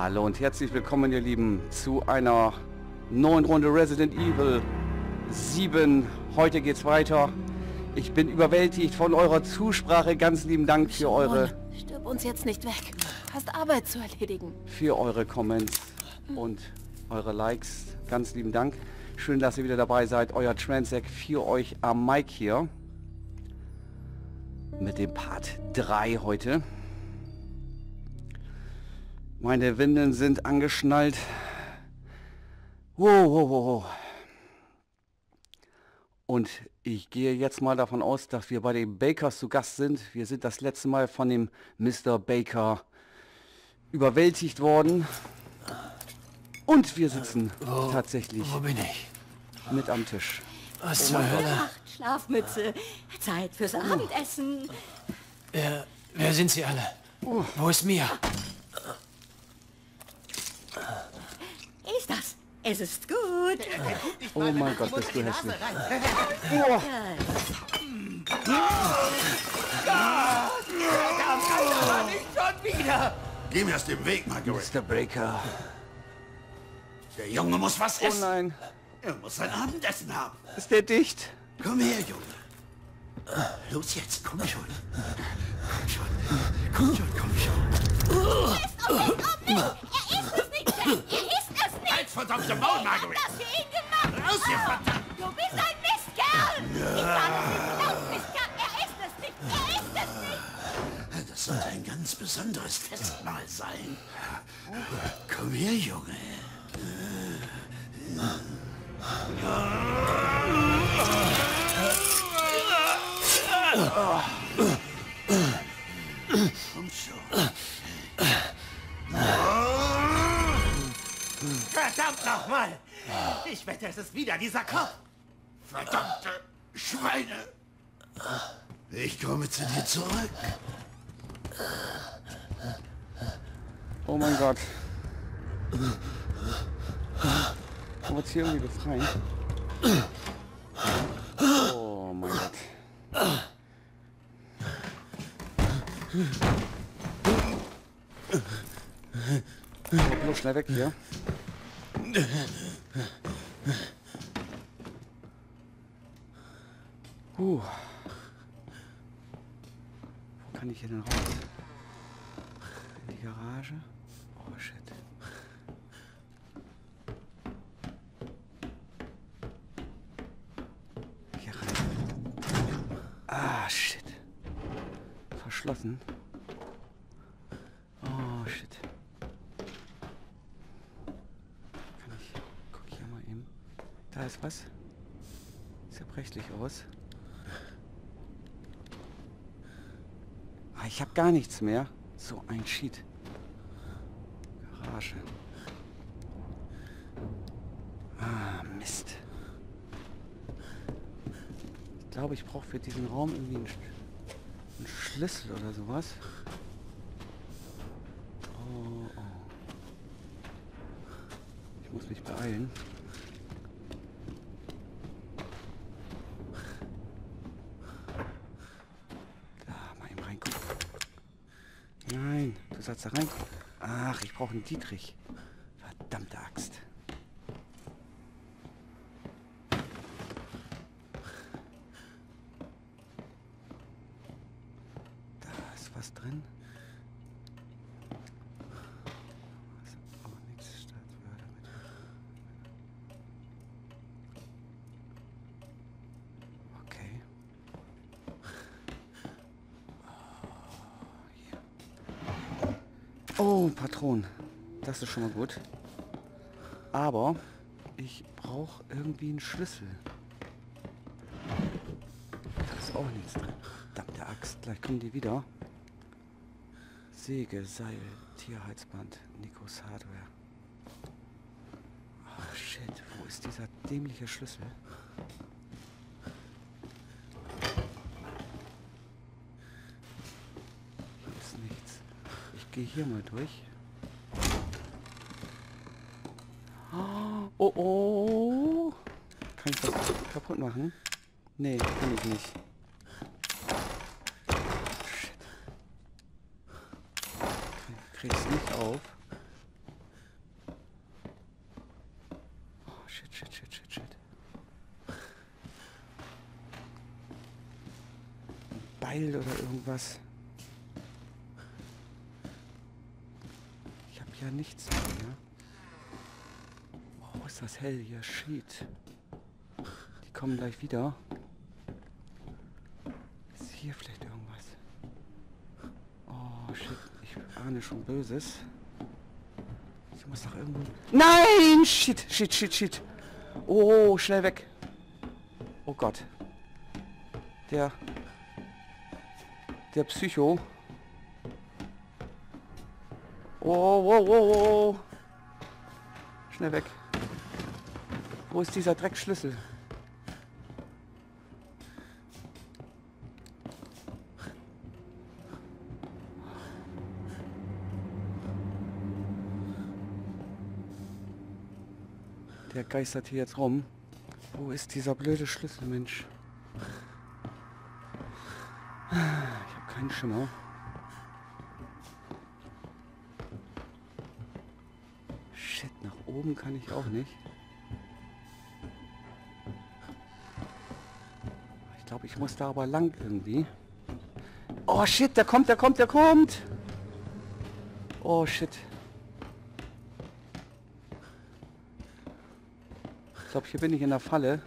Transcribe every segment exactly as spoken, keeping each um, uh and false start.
Hallo und herzlich willkommen, ihr Lieben, zu einer neuen Runde Resident Evil sieben. Heute geht's weiter. Ich bin überwältigt von eurer Zusprache. Ganz lieben Dank für eure... Stirb uns jetzt nicht weg. Du hast Arbeit zu erledigen. Für eure Comments und eure Likes. Ganz lieben Dank. Schön, dass ihr wieder dabei seid. Euer Transec für euch am Mic hier. Mit dem Part drei heute. Meine Windeln sind angeschnallt. Wow, wow, wow, wow. Und ich gehe jetzt mal davon aus, dass wir bei den Bakers zu Gast sind. Wir sind das letzte Mal von dem Mister Baker überwältigt worden. Und wir sitzen äh, wo, tatsächlich wo bin ich? mit am Tisch. Was zur Hölle? Schlafmütze. Zeit fürs Abendessen. Wer, wer sind Sie alle? Oh. Wo ist Mia? Ist das? Es ist gut. Oh mein Gott, bist du hässlich. Oh. Nicht schon wieder! Geh mir aus dem Weg, Margaret. Mister Baker. Der Junge muss was Oh essen. nein. Er muss sein Abendessen haben. Ist der dicht? Komm her, Junge. Los jetzt, komm schon. Komm schon. Komm schon, komm schon. Er ist es nicht! Er ist es nicht! Halt verdammte Maul, Margaret. Was für ihn gemacht! Raus hier, verdammt. Du bist ein Mistkerl! Ich sage es nicht laut, Mistkerl! Er ist es nicht! Er ist es nicht! Das sollte ein ganz besonderes Festmahl sein. Komm her, Junge. Komm schon. Verdammt nochmal! Ich wette, es ist wieder dieser Kopf! Verdammte Schweine. Ich komme zu dir zurück. Oh mein Gott. Kann man jetzt hier irgendwie befreien? Oh mein Gott. Oh, bloß schnell weg hier. Uh. Wo kann ich hier denn raus? In die Garage? Oh shit. Hier rein. Ah shit. Verschlossen. Oh shit. Kann ich. Guck hier mal eben. Da ist was. Sieht prächtig aus. Ah, ich habe gar nichts mehr. So ein Cheat. Garage. Ah, Mist. Ich glaube, ich brauche für diesen Raum irgendwie einen, Sch einen Schlüssel oder sowas. Oh, oh. Ich muss mich beeilen. Nein, du sollst da rein. Ach, ich brauche einen Dietrich. Verdammte Axt. Da ist was drin. Was auch nichts Staatswörter mit. Okay. Oh, Patronen. Das ist schon mal gut. Aber ich brauche irgendwie einen Schlüssel. Da ist auch nichts drin. Verdammte Axt. Gleich kommen die wieder. Säge, Seil, Tierheitsband, Nikos Hardware. Oh shit, wo ist dieser dämliche Schlüssel? Da ist nichts. Ich gehe hier mal durch. Oh oh. Kann ich das kaputt machen? Nee, kann ich nicht. Shit. Ich krieg's nicht auf. shit, shit, shit, shit, shit. Ein Beil oder irgendwas. Ich habe ja nichts mehr. Oh, ist das hell hier. Shit. Die kommen gleich wieder. Ist hier vielleicht irgendwas? Oh, shit. Ich ahne schon Böses. Ich muss doch irgendwo... Nein! Shit, shit, shit, shit. Oh, schnell weg. Oh Gott. Der... Der Psycho. Oh, oh, oh, oh. Schnell weg. Wo ist dieser Dreckschlüssel? Der geistert hier jetzt rum. Wo ist dieser blöde Schlüssel, Mensch? Ich habe keinen Schimmer. Shit, nach oben kann ich auch nicht. Ich glaube, ich muss da aber lang irgendwie. Oh shit, der kommt, der kommt, der kommt! Oh shit. Ich glaube, hier bin ich in der Falle.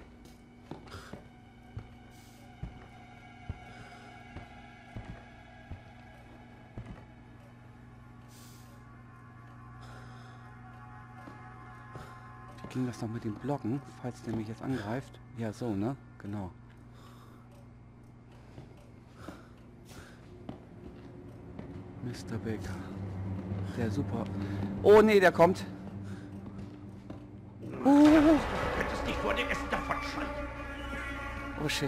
Wie ging das noch mit den Blocken, falls der mich jetzt angreift? Ja, so, ne? Genau. Mister Baker. Der super... Oh, nee, der kommt. Oh. Hättest dich vor dem Essen davon schreien. Oh shit.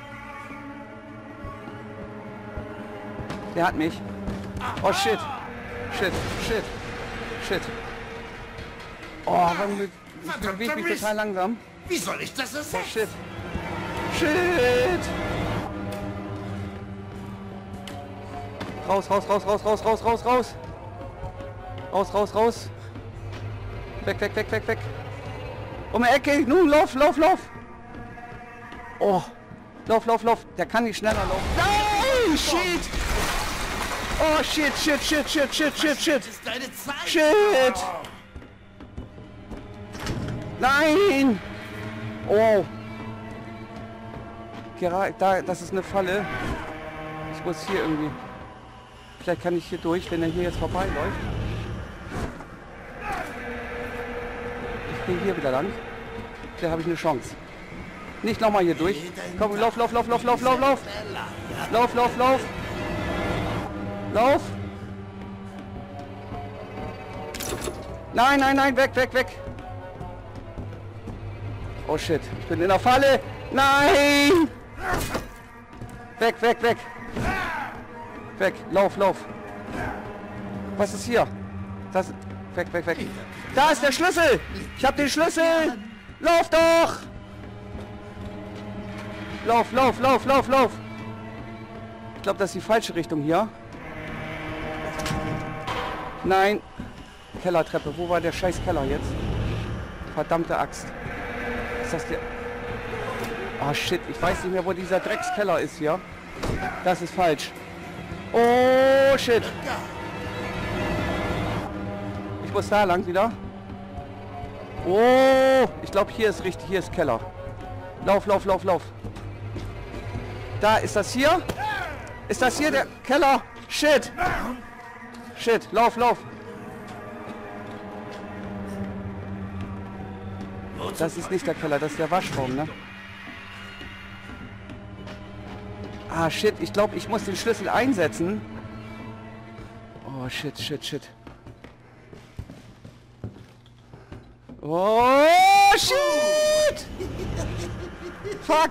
Der hat mich. Oh shit. Shit, shit, shit. Oh, man be ich bewege mich total langsam. Wie soll ich das Oh ersetzen? shit. Shit. Raus, raus, raus, raus, raus, raus, raus, raus. Raus, raus, raus. Weg, weg, weg, weg, weg. Um die Ecke. Nun, lauf, lauf, lauf. Oh. Lauf, lauf, lauf. Der kann nicht schneller laufen. Nein! Shit! Oh, shit, shit, shit, shit, shit, shit, shit. Das ist deine Zeit. Shit! Nein! Oh. Gerade da, das ist eine Falle. Ich muss hier irgendwie... Vielleicht kann ich hier durch, wenn er hier jetzt vorbeiläuft. Ich gehe hier wieder lang. Vielleicht habe ich eine Chance. Nicht nochmal hier durch. Komm, lauf, lauf, lauf, lauf, lauf, lauf, lauf. Lauf, lauf, lauf. Lauf. Nein, nein, nein, weg, weg, weg. Oh shit, ich bin in der Falle. Nein! Weg, weg, weg. Weg, lauf, lauf. Was ist hier? Das, weg, weg, weg. Da ist der Schlüssel. Ich habe den Schlüssel. Lauf doch. Lauf, lauf, lauf, lauf, lauf. Ich glaube, das ist die falsche Richtung hier. Nein. Kellertreppe. Wo war der scheiß Keller jetzt? Verdammte Axt. Ist das der... Ah, shit. Ich weiß nicht mehr, wo dieser Dreckskeller ist hier. Das ist falsch. Oh, shit. Ich muss da lang wieder. Oh, ich glaube, hier ist richtig. Hier ist Keller. Lauf, lauf, lauf, lauf. Da, ist das hier? Ist das hier der Keller? Shit. Shit, lauf, lauf. Das ist nicht der Keller, das ist der Waschraum, ne? Ah, shit, ich glaube, ich muss den Schlüssel einsetzen. Oh, shit, shit, shit. Oh, shit! Fuck!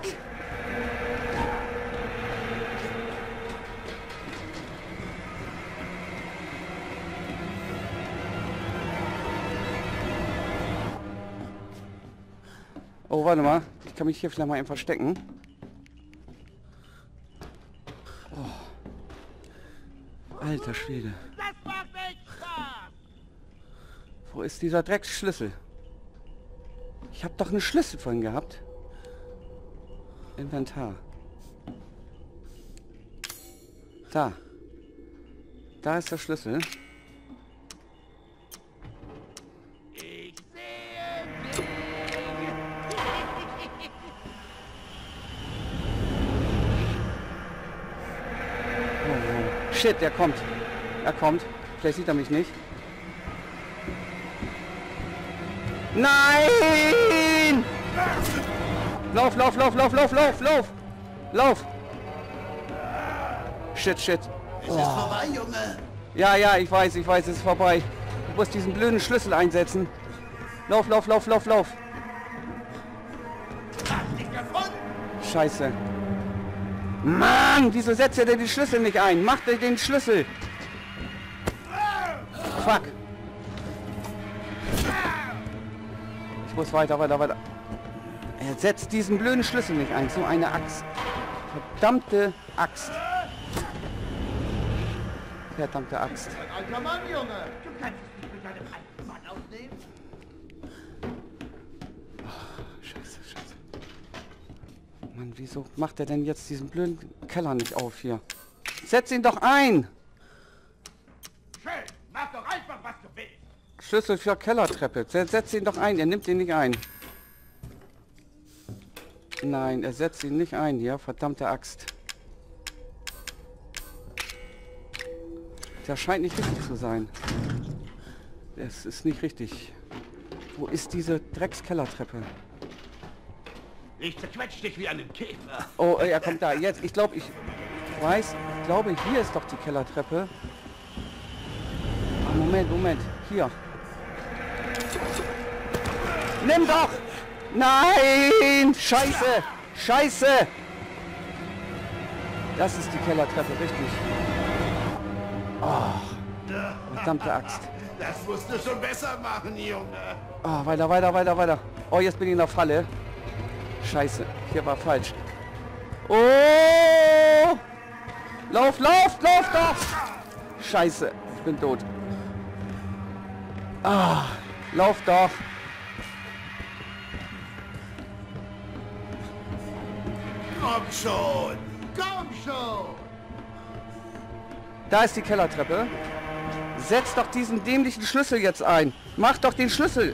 Oh, warte mal. Ich kann mich hier vielleicht mal eben verstecken. Oh. Alter Schwede. Das macht echt Spaß. Wo ist dieser Drecksschlüssel? Ich habe doch einen Schlüssel vorhin gehabt. Inventar. Da. Da ist der Schlüssel. Ich sehe dich. Oh, oh. Shit, der kommt. Er kommt. Vielleicht sieht er mich nicht. Nein! Lauf, lauf, lauf, lauf, lauf, lauf, lauf! Lauf! Shit, shit. Es ist vorbei, Junge. Ja, ja, ich weiß, ich weiß, es ist vorbei. Ich muss diesen blöden Schlüssel einsetzen. Lauf, lauf, lauf, lauf, lauf. Hast dich gefunden? Scheiße. Mann, wieso setzt er denn den Schlüssel nicht ein? Macht er den Schlüssel. Fuck. Ich muss weiter, weiter, weiter. Er setzt diesen blöden Schlüssel nicht ein. So eine Axt. Verdammte Axt. Verdammte Axt. Ein alter Mann, Junge. Du kannst es nicht mit deinem alten Mann ausnehmen. Scheiße, scheiße. Mann, wieso macht er denn jetzt diesen blöden Keller nicht auf hier? Setz ihn doch ein! Schön. Mach doch einfach, was du willst. Schlüssel für Kellertreppe. Setz setz ihn doch ein. Er nimmt ihn nicht ein. Nein, er setzt ihn nicht ein hier. Verdammte Axt. Der scheint nicht richtig zu sein. Es ist nicht richtig. Wo ist diese Dreckskellertreppe? Ich zerquetsch dich wie einen Käfer. Oh, er kommt da. Jetzt, ich glaube, ich weiß, ich glaube, hier ist doch die Kellertreppe. Ah, Moment, Moment. Hier. Nimm doch! Nein! Scheiße! Scheiße! Das ist die Kellertreppe, richtig. Oh, verdammte Axt. Das musst du schon besser machen, Junge. Oh, weiter, weiter, weiter, weiter. Oh, jetzt bin ich in der Falle. Scheiße, hier war falsch. Oh! Lauf, lauf, lauf doch! Scheiße, ich bin tot. Ah, lauf doch! Komm schon. Komm schon. Da ist die Kellertreppe. Setz doch diesen dämlichen Schlüssel jetzt ein. Mach doch den Schlüssel.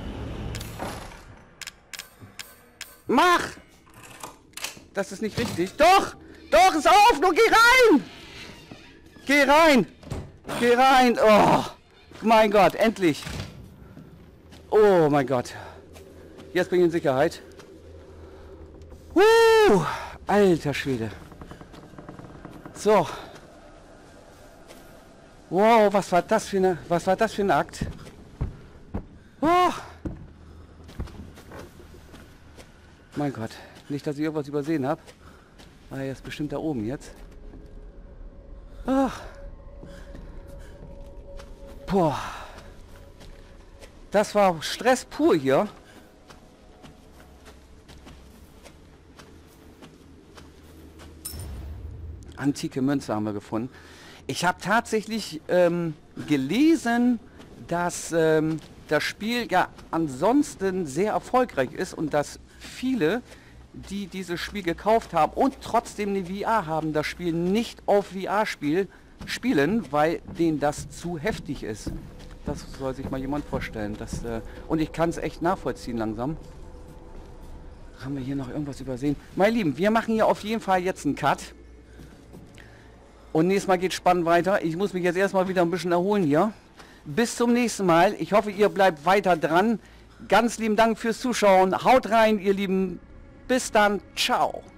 Mach! Das ist nicht richtig. Doch! Doch, ist auf! Nur geh rein! Geh rein! Geh rein! Oh! Mein Gott, endlich! Oh mein Gott. Jetzt bin ich in Sicherheit. Uh, alter Schwede. So. Wow, was war das für eine, was war das für ein Akt? Oh. Mein Gott, nicht, dass ich irgendwas übersehen habe. Ah, er ist bestimmt da oben jetzt. Ach. Boah. Das war Stress pur hier. Antike Münze haben wir gefunden. Ich habe tatsächlich ähm, gelesen, dass ähm, das Spiel ja ansonsten sehr erfolgreich ist und dass viele, die dieses Spiel gekauft haben und trotzdem eine V R haben, das Spiel nicht auf V R spiel, spielen, weil denen das zu heftig ist. Das soll sich mal jemand vorstellen. Das, äh, und ich kann es echt nachvollziehen langsam. Haben wir hier noch irgendwas übersehen? Meine Lieben, wir machen hier auf jeden Fall jetzt einen Cut. Und nächstes Mal geht spannend weiter. Ich muss mich jetzt erstmal wieder ein bisschen erholen hier. Bis zum nächsten Mal. Ich hoffe, ihr bleibt weiter dran. Ganz lieben Dank fürs Zuschauen. Haut rein, ihr Lieben. Bis dann. Ciao.